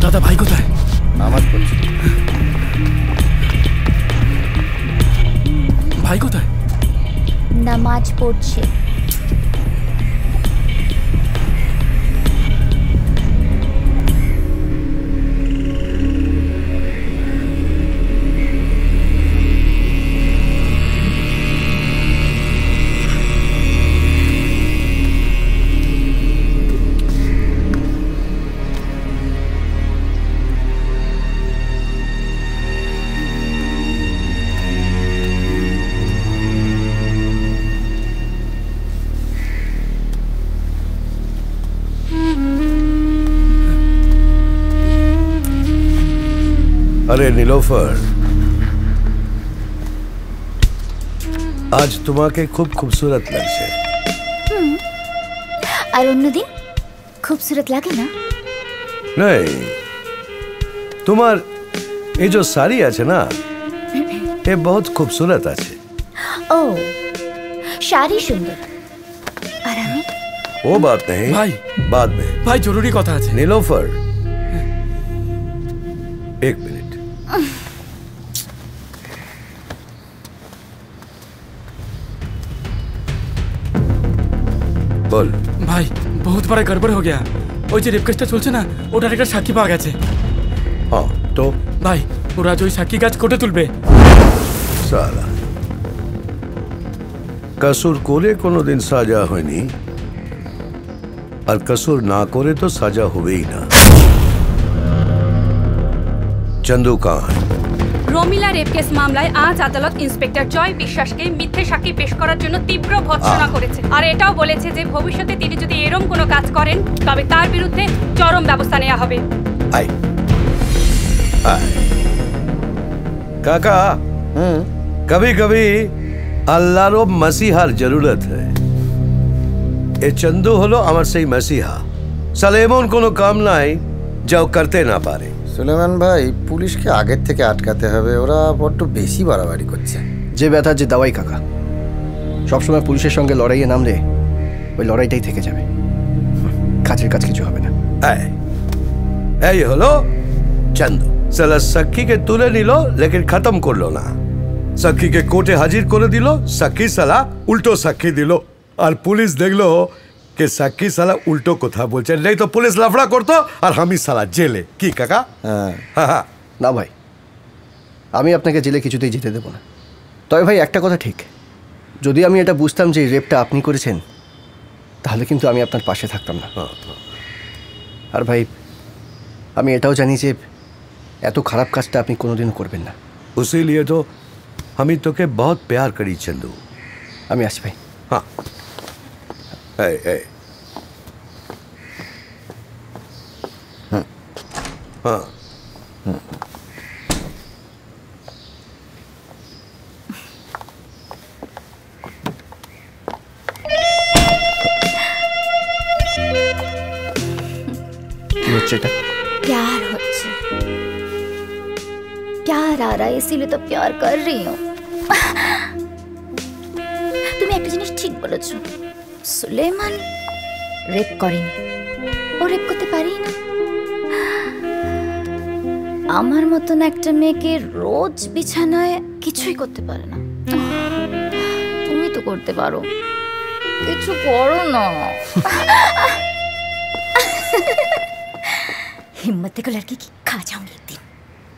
দাদা ভাই কোথায়? নামাজ পড়ছে। ভাই কোথায়? নামাজ পড়ছে। अरे नीलोफर, आज तुम्हाके खूब खूबसूरत लगছে। আর অন্যদিন खूबसूरत লাগে না? नहीं, तुम्हार ये जो साड़ी আছে না, ये बहुत खूबसूरत আছে। ও শাড়ি সুন্দর। আর আমি? वो बात नहीं भाई, बाद में। ভাই জরুরি কথা আছে। नीलोफर, एक मिनट। बोल ভাই বহুত বড় গড়বড় हो गया। ওই যে রেপ কেসটা চলছে না, ওটার একটা সাক্ষী পাওয়া গেছে। हाँ तो ভাই ওরা যে ওই সাক্ষী গাছ কোটে তুলবে। साला कसूर करे कोनो दिन साजा হয়নি, আর कसूर ना करे तो साजा হবেই না। चंदू कहाँ है? রমিলা রেপ কেস মামলায় আজ আদালত ইন্সপেক্টর জয় বিশ্বাসকে মিথ্যে সাক্ষী পেশ করার জন্য তীব্র ভর্ৎসনা করেছে, আর এটাও বলেছে যে ভবিষ্যতে তিনি যদি এরকম কোনো কাজ করেন তবে তার বিরুদ্ধে চরম ব্যবস্থা নেওয়া হবে। आए आए काका, कभी कभी अल्लाहरो मसीहार जरूरत है। ए चंदू हलो আমার সেই मसीहा। साले এমন কোনো কাম নাই যাও করতে না পারে। সুলেমান ভাই, পুলিশকে আগের থেকে আটকাতে হবে, ওরা বড্ড বেশি বাড়াবাড়ি করছে। যে ব্যথা যে দাওয়াই কাকা, সবসময় পুলিশের সঙ্গে লড়াইয়ে নামলে ওই লড়াইটাই থেকে যাবে, কাজের কাজ কিছু হবে না। এই হলো চন্দু। সালা সাক্ষীকে তুলে নিল, লেকিন খতম করলো না। সাক্ষীকে কোর্টে হাজির করে দিল, সাক্ষী সালা উল্টো সাক্ষী দিল, আর পুলিশ দেখলো कि साक्षी साला उल्टो कथा बोलছে। नहीं तो पुलिस लफड़ा करतो और हम ही साला जेले। की काका? हाँ না ভাই, আমি আপনাকে জেলে কিছুতেই যেতে দেব না। তবে ভাই একটা কথা ঠিক, যদি আমি এটা বুঝতাম যে রেপটা আপনি করেছেন, তাহলে কিন্তু আমি আপনার পাশে থাকতাম না। আর ভাই আমি এটাও জানি যে এত খারাপ কাজটা আপনি কোনোদিনও করবেন না। इसीलिए तो हम ही तो के बहुत प्यार करी चंदू। আমি আসি ভাই। हाँ ए ए हाँ কি হচ্ছে এটা? प्यार হচ্ছে। प्यार आ रहा है इसीलिए तो प्यार कर रही हूँ। তুমি একটা জিনিস ঠিক বলেছো, সুলেমান রেপ করেনি, ও রেপ করতে পারি না। আমার মতন একটা মেয়েকে রোজ বিছানায় কিছুই করতে পারে না। তুমি তো করতে পারো, কিছু করো না। हिम्मत को लड़की की खा जाऊंगी एक दिन।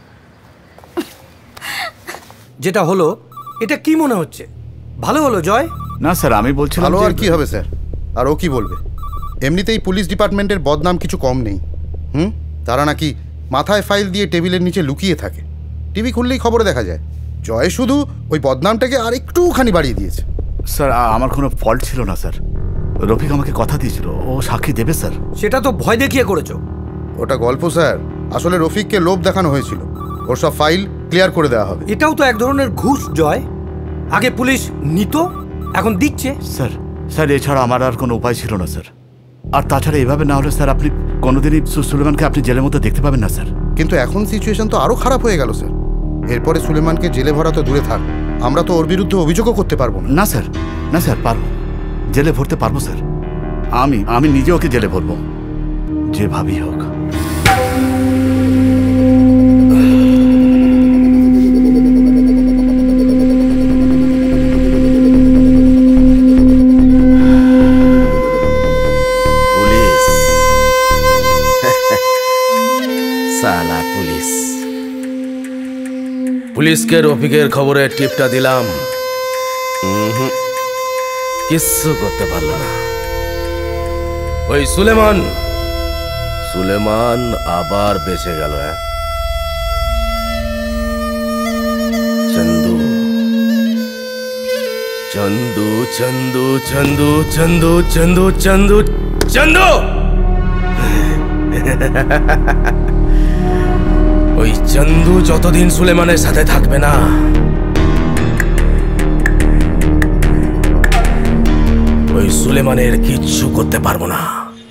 যেটা হলো এটা কি মনে হচ্ছে? ভালো হলো জয়? না স্যার, আমি বলছিলাম ভালো আর কি হবে স্যার, আর ও কি বলবে? এমনিতেই পুলিশ ডিপার্টমেন্টের বদনাম কিছু কম নেই। তারা নাকি মাথায় ফাইল দিয়ে টেবিলের নিচে লুকিয়ে থাকে, টিভি খুললেই খবরে দেখা যায়। জয় শুধু ওই বদনামটাকে আর একটুখানি বাড়িয়ে দিয়েছে। স্যার আমার কোনো ফল্ট ছিল না স্যার, রফিক আমাকে কথা দিয়েছিল ও সাক্ষী দেবে স্যার। সেটা তো ভয় দেখিয়ে করেছো। ওটা গল্প স্যার, আসলে রফিককে লোভ দেখানো হয়েছিল, ওর সব ফাইল ক্লিয়ার করে দেওয়া হবে। এটাও তো এক ধরনের ঘুষ জয়, আগে পুলিশ নিত এখন দিচ্ছে। স্যার স্যার এছাড়া আমার আর কোনো উপায় ছিল না স্যার, আর তাছাড়া এভাবে না হলে স্যার আপনি কোনোদিনই সুলেমানকে আপনি জেলের মধ্যে দেখতে পাবেন না স্যার। কিন্তু এখন সিচুয়েশন তো আরো খারাপ হয়ে গেল স্যার। এরপরে সুলেমানকে জেলে ভরা তো দূরে থাক, আমরা তো ওর বিরুদ্ধে অভিযোগও করতে পারবো না। না স্যার, না স্যার পারবো, জেলে ভরতে পারবো স্যার। আমি নিজে ওকে জেলে ভরবো, যেভাবেই হোক। সালা পুলিশ পুলিশকে রফিকের খবরে টিপটা দিলাম, কিচ্ছু করতে পারলো না। ওই সুলেমান আবার বেঁচে গেল। চন্দু চন্দু চন্দু চন্দু চন্দু চন্দু চন্দু চন্দু ওই চন্দু যতদিন সুলেমানের সাথে থাকবে না, ওই সুলেমানের কিচ্ছু করতে পারবো না।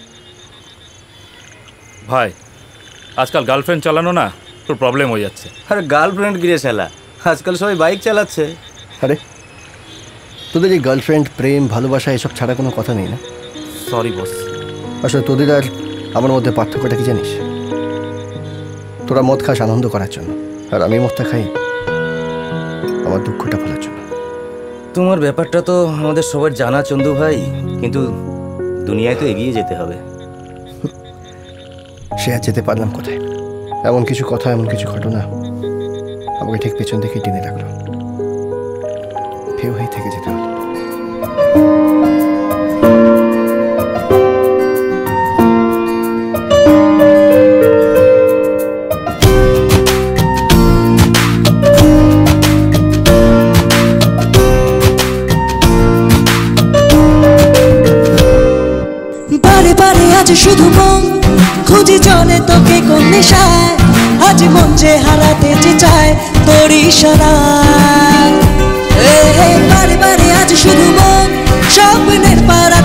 ভাই আজকাল গার্লফ্রেন্ড চালানো না তোর প্রবলেম হয়ে যাচ্ছে। আরে গার্লফ্রেন্ড গিরে চালা, আজকাল সবাই বাইক চালাচ্ছে। আরে তোদের এই গার্লফ্রেন্ড, প্রেম, ভালোবাসা এসব ছাড়া কোনো কথা নেই না? Sorry boss. আসলে তোদের আর আমার মধ্যে পার্থক্যটা কি জানিস? তোরা মদ খাস আনন্দ করার জন্য, আর আমি মদটা খাই আমার দুঃখটা ভোলার জন্য। তোমার ব্যাপারটা তো আমাদের সবার জানা চন্দু ভাই, কিন্তু দুনিয়ায় তো এগিয়ে যেতে হবে। সে আর যেতে পারলাম কোথায়? এমন কিছু কথা, এমন কিছু ঘটনা আমাকে ঠিক পেছন থেকে টেনে রাখলো, ফেউ হয়ে থেকে যেতে হলো। বারে বারে আজ শুধু মন খুঁজি জলে তোকে কোন নেশায়, আজ মন যে হারাতে যে চায় তোর ইশারায়। বারে বারে আজ শুধু মন স্বপ্নের পাড়া